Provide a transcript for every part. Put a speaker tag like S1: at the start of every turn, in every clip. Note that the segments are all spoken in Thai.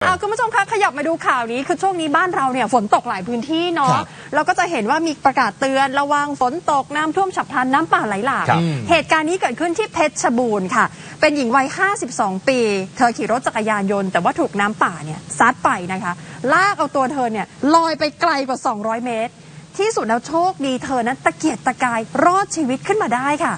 S1: คุณผู้ชมคะขยับมาดูข่าวนี้คือช่วงนี้บ้านเราเนี่ยฝนตกหลายพื้นที่เนาะเราก็จะเห็นว่ามีประกาศเตือนระวังฝนตกน้ำท่วมฉับพลันน้ำป่าไหลหลากเหตุการณ์นี้เกิดขึ้นที่เพชรบูรณ์ค่ะเป็นหญิงวัย52 ปีเธอขี่รถจักรยานยนต์แต่ว่าถูกน้ำป่าเนี่ยซัดไปนะคะลากเอาตัวเธอเนี่ยลอยไปไกลกว่า200 เมตรที่สุดแล้วโชคดีเธอนั้นตะเกียกตะกายรอดชีวิตขึ้นมาได้ค่ะ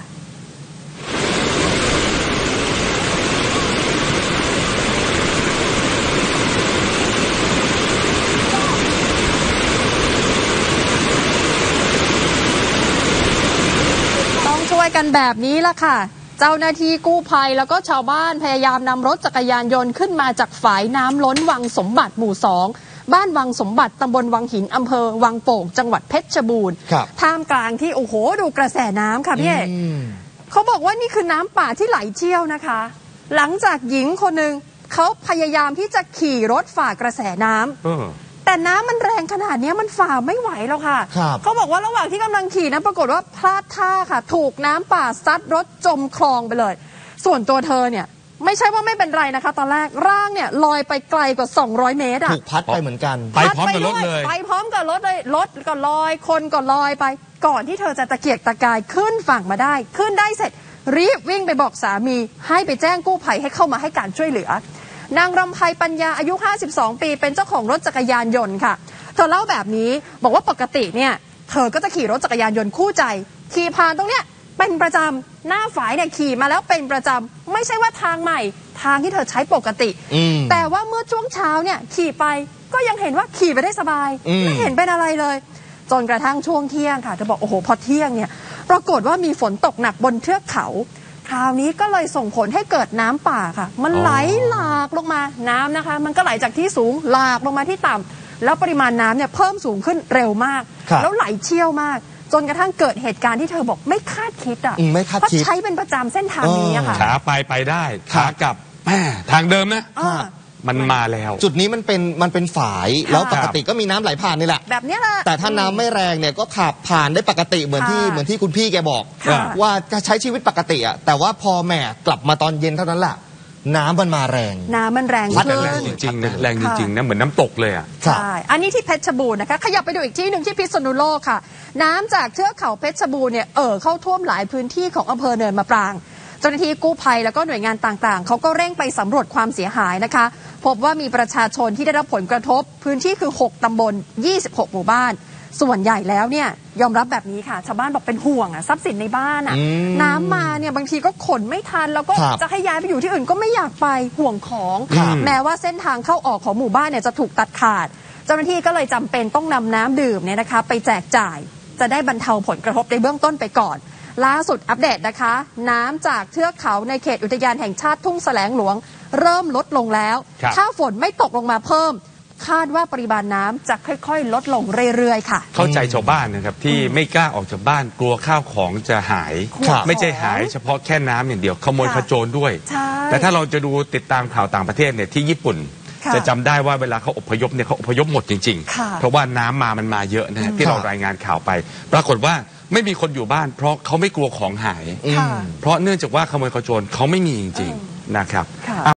S1: ช่วยกันแบบนี้ล่ะค่ะเจ้าหน้าที่กู้ภัยแล้วก็ชาวบ้านพยายามนำรถจักรยานยนต์ขึ้นมาจากฝายน้ำล้นวังสมบัติหมู่2บ้านวังสมบัติตำบลวังหินอำเภอวังโป่งจังหวัดเพชรบูรณ์ท่ามกลางที่โอ้โหดูกระแสน้ำค่ะพี่เอกเขาบอกว่านี่คือน้ำป่าที่ไหลเชี่ยวนะคะหลังจากหญิงคนหนึ่งเขาพยายามที่จะขี่รถฝ่ากระแสน้ำแต่น้ำมันแรงขนาดนี้มันฝ่าไม่ไหวแล้วค่ะเขาบอกว่าระหว่างที่กำลังขี่นะปรากฏว่าพลาดท่าค่ะถูกน้ำป่าซัดรถจมคลองไปเลยส่วนตัวเธอเนี่ยไม่ใช่ว่าไม่เป็นไรนะคะตอนแรกร่างเนี่ยลอยไปไกลกว่า200 เมตรถู
S2: กพัดไปเหมือนกัน
S3: ไปพร้อมกับรถเลย
S1: ไปพร้อมกับรถเลยรถก็ลอยคนก็ลอยไปก่อนที่เธอจะตะเกียกตะกายขึ้นฝั่งมาได้ขึ้นได้เสร็จรีบวิ่งไปบอกสามีให้ไปแจ้งกู้ภัยให้เข้ามาให้การช่วยเหลือนางรำไพปัญญาอายุ52 ปีเป็นเจ้าของรถจักรยานยนต์ค่ะเธอเล่าแบบนี้บอกว่าปกติเนี่ยเธอก็จะขี่รถจักรยานยนต์คู่ใจขี่ผ่านตรงเนี้ยเป็นประจำหน้าฝายเนี่ยขี่มาแล้วเป็นประจำไม่ใช่ว่าทางใหม่ทางที่เธอใช้ปกติแต่ว่าเมื่อช่วงเช้าเนี่ยขี่ไปก็ยังเห็นว่าขี่ไปได้สบายไม่เห็นเป็นอะไรเลยจนกระทั่งช่วงเที่ยงค่ะเธอบอกโอ้โหพอเที่ยงเนี่ยปรากฏว่ามีฝนตกหนักบนเทือกเขาคราวนี้ก็เลยส่งผลให้เกิดน้ำป่าค่ะมันไหลหลากลงมาน้ำนะคะมันก็ไหลจากที่สูงหลากลงมาที่ต่ำแล้วปริมาณน้ำเนี่ยเพิ่มสูงขึ้นเร็วมากแล้วไหลเชี่ยวมากจนกระทั่งเกิดเหตุการณ์ที่เธอบอกไม่คาดคิดเพราะใช้เป็นประจำเส้นทางนี้ค่ะ
S3: ขาไปได้ขากลับทางเดิมนะมันมาแล้ว
S2: จุดนี้มันเป็นฝายแล้วปกติก็มีน้ำไหลผ่านนี่แหละ
S1: แบบนี้แหละ
S2: แต่ถ้าน้ำไม่แรงเนี่ยก็ขับผ่านได้ปกติเหมือนที่คุณพี่แกบอกว่าจะใช้ชีวิตปกติอ่ะแต่ว่าพอแหม่กลับมาตอนเย็นเท่านั้นแหละน้ำมันมาแรง
S1: น้ำมันแรง
S3: ขึ้นแรงจริงๆนะแรงจริงๆนะเหมือนน้ำตกเลยอ่ะ
S1: ใช่อันนี้ที่เพชรบูรณ์นะคะขยับไปดูอีกที่หนึ่งที่พิษณุโลกค่ะน้ำจากเทือกเขาเพชรบูรณ์เนี่ยเข้าท่วมหลายพื้นที่ของอำเภอเนินมะปรางเจ้าหน้าที่กู้ภัยแล้วก็หน่วยงานต่างๆเขาก็เร่งไปสำรวจความเสียหายนะคะพบว่ามีประชาชนที่ได้รับผลกระทบพื้นที่คือ6ตำบล26หมู่บ้านส่วนใหญ่แล้วเนี่ยยอมรับแบบนี้ค่ะชาวบ้านบอกเป็นห่วงทรัพย์สินในบ้านน้ำมาเนี่ยบางทีก็ขนไม่ทันแล้วก็จะให้ย้ายไปอยู่ที่อื่นก็ไม่อยากไปห่วงของแม้ว่าเส้นทางเข้าออกของหมู่บ้านเนี่ยจะถูกตัดขาดเจ้าหน้าที่ก็เลยจำเป็นต้องนำน้ำดื่มเนี่ยนะคะไปแจกจ่ายจะได้บรรเทาผลกระทบในเบื้องต้นไปก่อนล่าสุดอัปเดตนะคะน้ำจากเทือกเขาในเขตอุทยานแห่งชาติทุ่งแสลงหลวงเริ่มลดลงแล้วถ้าฝนไม่ตกลงมาเพิ่มคาดว่าปริมาณน้ำจะค่อยๆลดลงเรื่อยๆค่ะ
S3: เข้าใจชาวบ้านนะครับที่ไม่กล้าออกจากบ้านกลัวข้าวของจะหายไม่ใช่หายเฉพาะแค่น้ำอย่างเดียวขโมยขโจรด้วยแต่ถ้าเราจะดูติดตามข่าวต่างประเทศเนี่ยที่ญี่ปุ่นจะจำได้ว่าเวลาเขาอพยพเนี่ยเขาอพยพหมดจริงๆเพราะว่าน้ำมันมาเยอะนะฮะที่เรารายงานข่าวไปปรากฏว่าไม่มีคนอยู่บ้านเพราะเขาไม่กลัวของหายเพราะเนื่องจากว่าขโมยขโจรเขาไม่มีจริงๆนะครับ